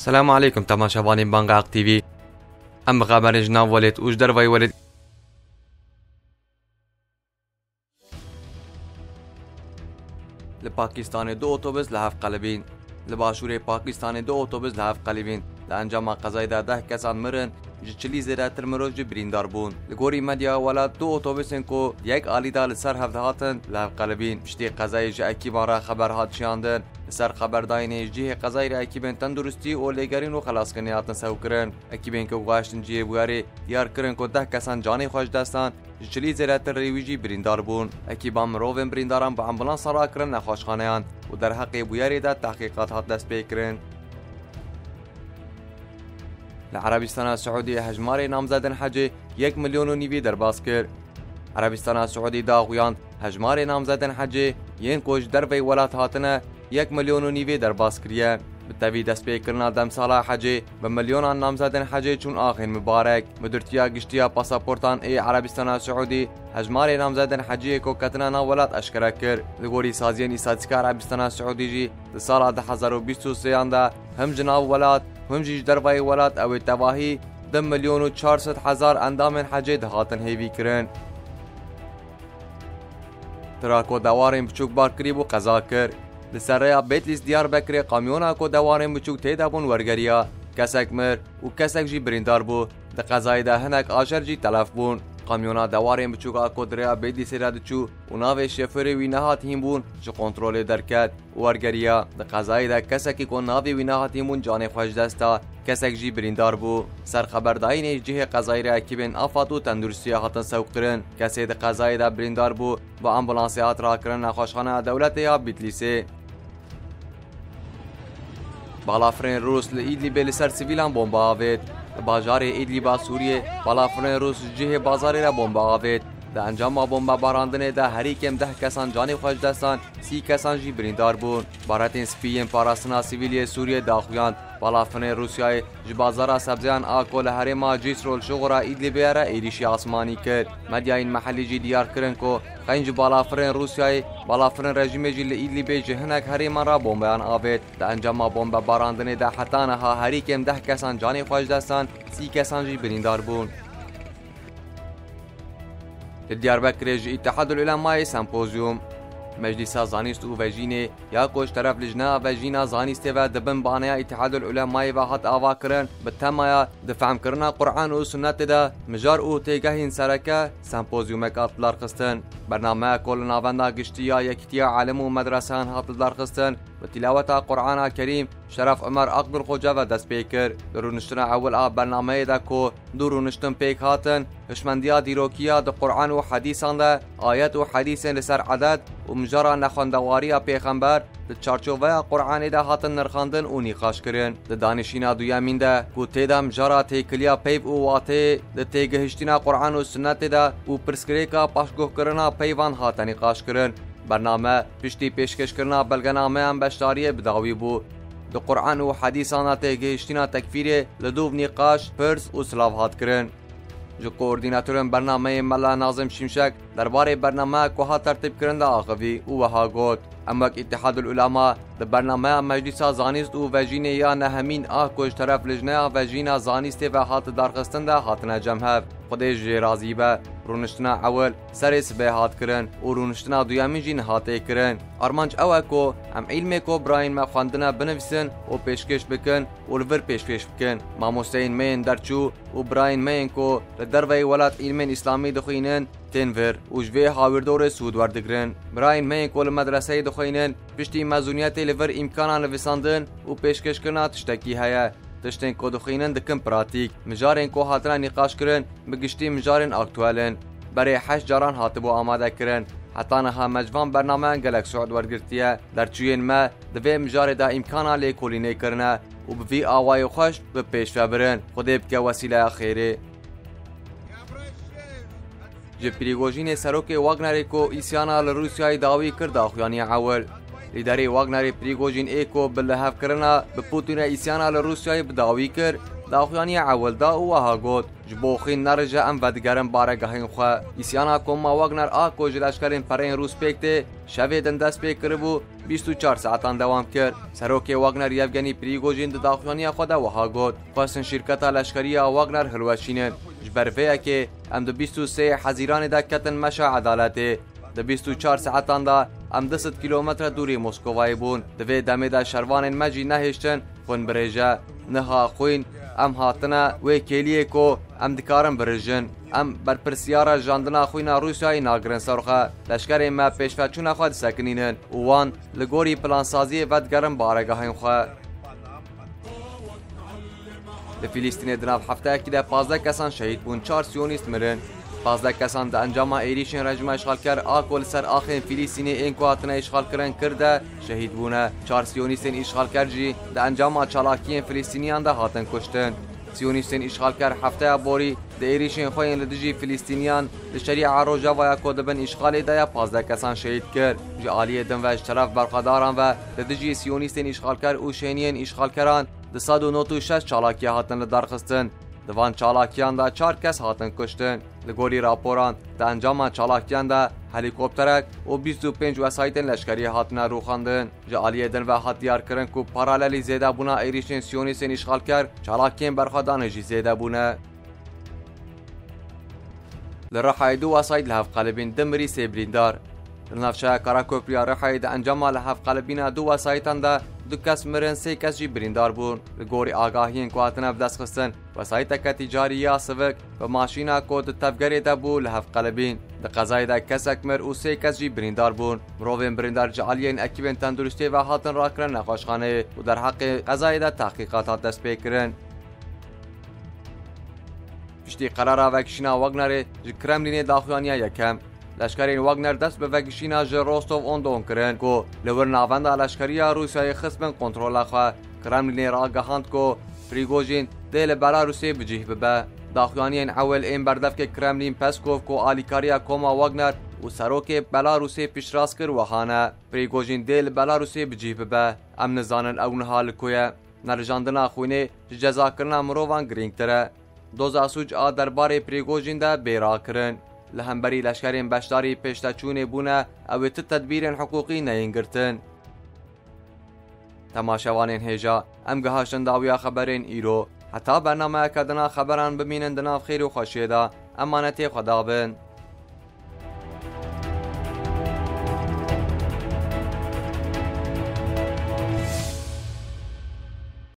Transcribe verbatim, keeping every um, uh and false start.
السلام عليكم تماشاوانین بانگاق تیوی. ام خبر جناب ولید اوج در وی ولید لپاکستان دو اتوبوس لهف قلبین. لباشور پاکستان دو اتوبوس لهف قلبین. لانجام قضای ده کسان مرن جچلی زیادتر مروج بریندار بون. لگوری مدیا ولاد دو اتوبوسن کو یک آلیدا لسر هفته هاتن لهف قلبین. پشتی قضای جاکی مارا خبر هات شاندن. سر خبر داینه جیه قضای را اکیبن تندرستی و لگرین و خلاص کنی آتن سو کرن. اکیبن که واشتن جیه بواری دیار کرن که ده کسان جانی خوش دستان جچلی زیادتر ریویجی بریندار بون. اکیبان مروون برینداران با امبولانس را کرن نخوشخانهان و در حق بواری ده تحقیقات هات دست پیکرن. لعربستان السعودی هجمار نامزدن حج یک میلیون و نیوی در باز کرد. عربستان السعودی داغویان هجمار نامزدن حج ین کوش در وی ولات هاتنه یک میلیون و نیوی در باز کریه. بتوی دست پیکرنا دم سالا حج به میلیون نامزدن حج چون آخر مبارک. مدرتیا گشتیا پاسپورتان ای عربستان السعودی هجمار نامزدن حجی کو کتنا نا ولات اشکرا کرد. لگوری سازین استاتیکا عربستان السعودی جی سال ده هزار و بیست و سه انده هم جناب ولات هم جیج در وی ولات او تواهی دم میلیون و چهارصد هزار اندام حج دهاتن هیوی کرن. تراکو دوارم بچوک بار کریب و قضا کرد. لسریا بیتلیس دیار بکری قامیونا کو دوارم بچوک تیدا بون ورگریا کسک مر و کسک جی بریندار بو. د قضای ده هنک آشر جی تلف بون. قامیونا دوارم بچوک کو دریا بیتلیس را دچو و ناو شفر وی نهات هیم بون جو کنترل درکت ورگریا. د قضای ده کسکی کو ناو وی نهات هیم بون جان خوش دستا کسک جی بریندار بو. سر خبر داینه جه قضای را کیبن افات و تندرستی هاتن سوق کرن. کسی د قضای ده بریندار بو با امبولانسیات را کرن نخوشخانه دولت یا بیتلیسه. بالافرین روس لإدلیب لسر سیویلان بمبا آوید. باجار ایدلیب سوریه بالافرین روس جه بازاری را بمبا آوید. ده انجام بمبا باراندنه ده هری کم ده کسان جانی خوش دستان سی کسان جی بریندار بون. بارتین سپیین پاراستنا سیویلی سوریه داخویان بالافرین روسیای جبازارا سبزیان آکول هرما جیس رول شغرا ایدلیبه را ایریشی آسمانی کرد. مدیاین محلی جی دیار کرن کو خنج بالافرین روسیای بالافرین رژیم جی لإدلیبه جهنک هرما را بمبیان آوید. ده انجام بمبا باراندنه ده حتانها هری کم ده کسان جانی خوش دستان سی کسان جی بریندار بون. دیاربکر جی اتحاد العلماء سمپوزیوم مجلس زانست و وجینه یا کوش طرف لجنه وجینه زانسته و دبن بانیا اتحاد العلماء و هات آوا کرن به تمایا دفعم کرنا قرآن و سنت ده مجار او تیگهین سرکه سمپوزیوم کاتلار خستن. برنامه کل ناوندا گشتیا یکتیا عالم و مدرسان هاتلار خستن و تلاوت قرآن کریم شرف عمر اقبل خوجه و دست پیکر. درونشتن اول آب برنامه ده کو درونشتن پیک هاتن هشمندیا دیروکیا ده قرآن و حدیثان ده آیت و حدیثن لسر عدد و مجارا نخواندواری پیغمبر ده چارچوبه قرآن ده هاتن نرخاندن و نیخاش کرن. ده دانشینا دویامین ده کو تیدا مجارا تیکلیا پیو و واته ده تیگهشتینا قرآن و سنت ده و پرسکریکا پاشگوه کرنا پیوان هاتن نیخاش کرن. برنامه پشتی پیشکش کرنا بلگنامه هم بشتاری بداوی بو. ده قرآن و حدیثانا تیگهشتینا تکفیره لدوب نیقاش پرس و سلاف هات کرن. جو کوردیناتورن برنامه ملا ناظم شمشک درباره برنامه کوها ترتیب کرنده آخوی او وها گوت. امک اتحاد العلماء ده برنامه مجلس زانست و وجینه یا نهمین آه کوش طرف لجنه وجینه زانسته و هات درخستن ده هاتنه جمهف. خودش جی رازی به رونشتنا اول سرس به هات کرن و رونشتنا دویامی جین هاته کرن. ارمانج اوه کو ام علمه کو براین ما خواندنه بنویسن و پیشکش بکن و لور پیشکش بکن. ماموستین مین درچو و براین مین کو لدروی ولات علمین اسلامی دخوینن تنور و جوی هاوردور سود وردگرن. براین مین کو لمدرسه دخوینن پشتی مزونیت لور امکانان نویساندن و پیشکش کرنا تشتکی هیا. تشتین کو دخینن دکن پراتیک مجارن کو هاتنا نقاش کرن بگشتی مجارن اکتوالن برای هشت جاران هاتبو آماده کرن. حتی نها مجوان برنامه گلک سعود ورگرتیه در چوین ما دوی مجار دا امکانا لیکولینه کرنه و بوی آوای خوش به پیش فبرن خودی بکه وسیله خیره. جه پریگوژین سروک واگنری کو ایسیانا لروسیای داوی کرد آخوانی اول. لیدری واگنری پریگوژین ایکو بلحف کرنا به پوتین ایسیانا لروسیای بداوی کرد داخوانی اول دا و ها گوت جبوخین نرجه ام ودگرم بارگاهین خو ایسیانا کوما واگنر آکو جلشکرین پرین روس پکته شوی دندس پکر بو بیست و چهار ساعتان دوام کرد. سروک واگنر یفگنی پریگوژین داخوانی خود و ها گوت خواستن شرکت لشکری واگنر هلوشینن جبرویه که ام دو بیست و سه حزیران دا کتن مشا عدالته د بیست و چهار ساعتان دا ام ده صد کیلومتر دوری مسکوای بون دوی دمه دا شروان مجی نهشتن خون برژه نها خوین ام هاتنه و کلیه کو ام دکارم برژن ام بر پرسیارا جاندنا خوینا روسیای ناگرن سرخه لشکر ما پیشفچون خود سکنینن وان لگوری پلان سازی ودگرم بارگاهین خو د فلسطین دناف هفته کی ده پانزده کسان شهید بون چهار سیونیست مرن پانزده کسان د انجام ایریشن رژیم اشغال کر آکل سر آخرین فلسطینی این کواتنه اشغال کرن کرده شهید بونه چهار سیونیستین اشغال کر جی د انجام چالاکین فلسطینیان ده هاتن کشتن سیونیستین اشغال کر هفته بوری د ایریشن خوین لدجی فلسطینیان د شریعه روجا و یا کودبن اشغال ده پانزده کسان شهید کر جی عالیه دم و اشتراف برخداران و لدجی سیونیستین اشغال کر او شینین اشغال کران د صد و نود و شش چالاکی هاتن لدرخستن دوان چالاکیان دا چهار کس هاتن کشتن لگوری راپوران دا انجام چالاکیان دا هلیکوپترک و بیست و پنج وسایت لشکری هاتن روخاندن جالیه دن و هات دیار کرن کو پارالیلی زیده بونا ایریشن سیونیسن اشغال کر چالاکین برخوادان جی زیده بونه لرحای دو وسایت لحف قلبین دمری سیبریندار لنفشه کاراکوپریا رحای دا انجام لحف قلبین دو وسایتان دا دو کس مرن سه کس جی بریندار بون لگوری آگاهین کواتنه بدست خستن وسایت که تجاری یا سوک و ماشینا کود تفگری دا بو لحف قلبین دا قضای دا کسک مر و سه کس جی بریندار بون مروین بریندار جعالین اکیبین تندرستی و حاتن را کرن نخوشخانه و در حق قضای دا تحقیقات دست پیکرن پشتی قرار وکشینا واگنر جی کرملین داخوانیا یکم لشکرین واگنر دست به وگشینا جه روستوف اون دون کرن کو لور ناوند لشکری روسیای خصمن کنترل خو کرملین را گهاند کو پریگوژین دل بلاروسی بجیه ببه داخوانین اول این بردف که کرملین پسکوف کو آلیکاریا کوما واگنر و سروک بلاروسی پیشراست کر وحانه پریگوژین دل بلاروسی بجیه ببه ام نزانن اون حال کویه نرجاندنا خوینه جزا کرنا مروان گرینگ تره دوزا سوج آ درباره پریگوژین ده بیرا کرن لهمبری لشکرین بشداری پیشتچون بونه او ت تدبیر حقوقی نینگرتن تماشاوانین هجا ام گهاشتن داویا خبرین ایرو حتی برنامه کدنا خبران ببینن دناف خیر و خوشیده امانتی خدا بن